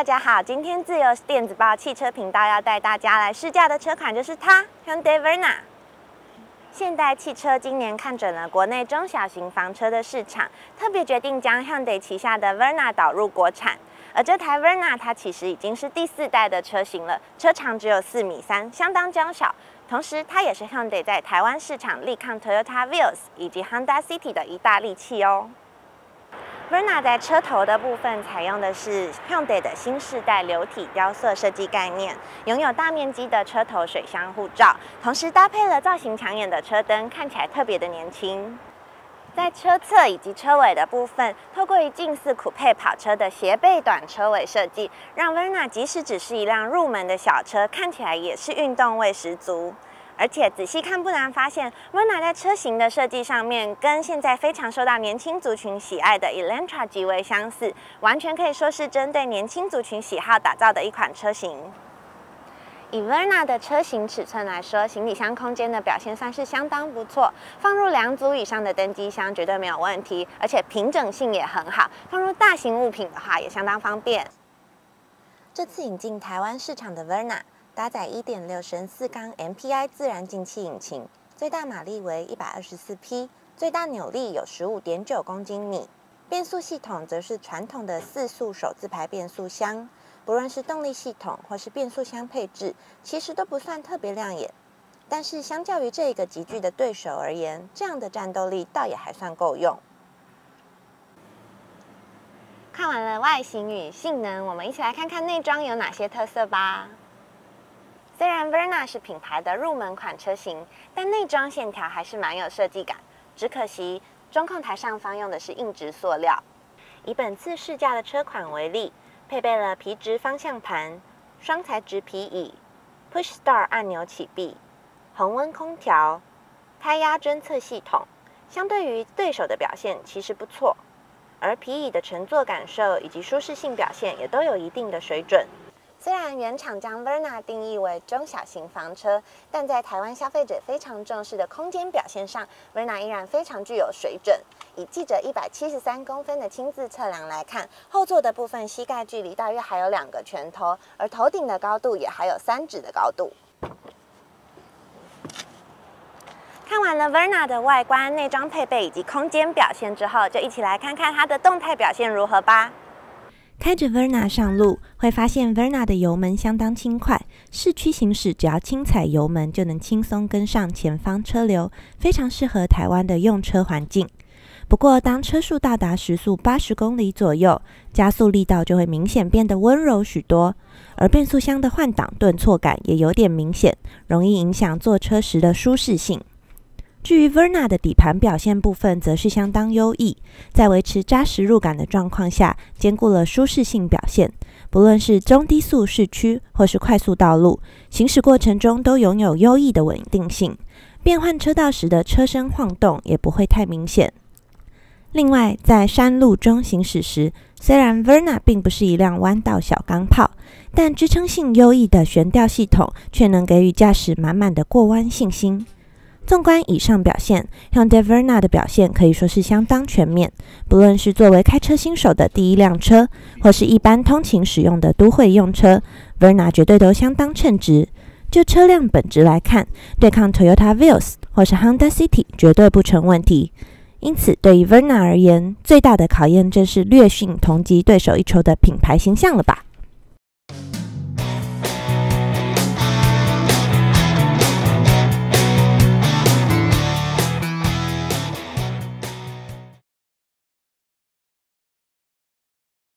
大家好，今天自由电子报汽车频道要带大家来试驾的车款就是它 Hyundai Verna。现代汽车今年看准了国内中小型房车的市场，特别决定将 Hyundai 旗下的 Verna 导入国产。而这台 Verna 它其实已经是第4代的车型了，车长只有4.3米，相当娇小。同时，它也是 Hyundai 在台湾市场力抗 Toyota Vios 以及 Honda City 的一大利器哦。Verna 在车头的部分采用的是 Hyundai 的新世代流体雕塑设计概念，拥有大面积的车头水箱护罩，同时搭配了造型抢眼的车灯，看起来特别的年轻。在车侧以及车尾的部分，透过近似酷配跑车的斜背短车尾设计，让 Verna 即使只是一辆入门的小车，看起来也是运动味十足。而且仔细看不难发现 ，Verna 在车型的设计上面跟现在非常受到年轻族群喜爱的 Elantra 极为相似，完全可以说是针对年轻族群喜好打造的一款车型。以 Verna 的车型尺寸来说，行李箱空间的表现算是相当不错，放入2组以上的登机箱绝对没有问题，而且平整性也很好，放入大型物品的话也相当方便。这次引进台湾市场的 Verna。搭载 1.6 升4缸 MPI 自然进气引擎，最大马力为124匹，最大扭力有 15.9公斤米。变速系统则是传统的4速手自排变速箱，不论是动力系统或是变速箱配置，其实都不算特别亮眼。但是相较于这个极具的对手而言，这样的战斗力倒也还算够用。看完了外形与性能，我们一起来看看内装有哪些特色吧。虽然 Verna 是品牌的入门款车型，但内装线条还是蛮有设计感。只可惜中控台上方用的是硬质塑料。以本次试驾的车款为例，配备了皮质方向盘、双材质皮椅、Push Start 按钮启闭、恒温空调、胎压侦测系统。相对于对手的表现其实不错，而皮椅的乘坐感受以及舒适性表现也都有一定的水准。虽然原厂将 Verna 定义为中小型房车，但在台湾消费者非常重视的空间表现上 ，Verna 依然非常具有水准。以记者173公分的亲自测量来看，后座的部分膝盖距离大约还有2个拳头，而头顶的高度也还有3指的高度。看完了 Verna 的外观、内装配备以及空间表现之后，就一起来看看它的动态表现如何吧。开着 Verna 上路，会发现 Verna 的油门相当轻快，市区行驶只要轻踩油门就能轻松跟上前方车流，非常适合台湾的用车环境。不过，当车速到达时速80公里左右，加速力道就会明显变得温柔许多，而变速箱的换挡顿挫感也有点明显，容易影响坐车时的舒适性。至于 Verna 的底盘表现部分，则是相当优异，在维持扎实入感的状况下，兼顾了舒适性表现。不论是中低速市区或是快速道路，行驶过程中都拥有优异的稳定性，变换车道时的车身晃动也不会太明显。另外，在山路中行驶时，虽然 Verna 并不是一辆弯道小钢炮，但支撑性优异的悬吊系统却能给予驾驶满满的过弯信心。纵观以上表现 ，Hyundai Verna 的表现可以说是相当全面。不论是作为开车新手的第一辆车，或是一般通勤使用的都会用车 ，Verna 绝对都相当称职。就车辆本质来看，对抗 Toyota Vios 或是 Honda City 绝对不成问题。因此，对于 Verna 而言，最大的考验正是略逊同级对手一筹的品牌形象了吧。